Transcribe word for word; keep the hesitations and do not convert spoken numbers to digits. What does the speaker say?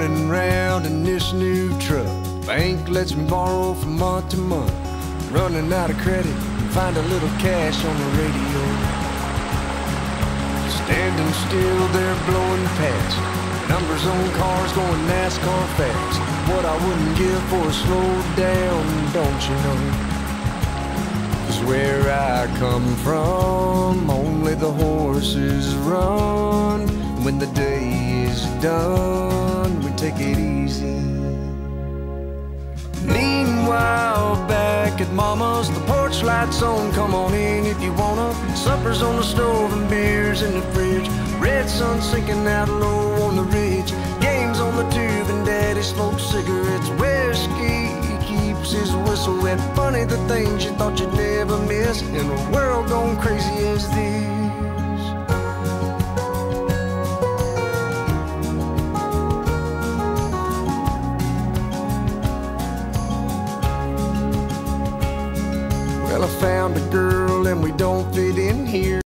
running round in this new truck. Bank lets me borrow from month to month. Running out of credit, find a little cash on the radio. Standing still, they're blowing past. Numbers on cars going NASCAR fast. What I wouldn't give for a slow down, don't you know? 'Cause where I come from, only the horses run. When the day is done, we take it easy. Meanwhile, back at Mama's, the porch lights on, come on in if you wanna. Supper's on the stove and beer's in the fridge. Red sun sinking out low on the ridge. Games on the tube and Daddy smokes cigarettes. Whiskey keeps his whistle wet. Funny the things you thought you'd never miss in a world gone crazy as this. Well, I found a girl and we don't fit in here.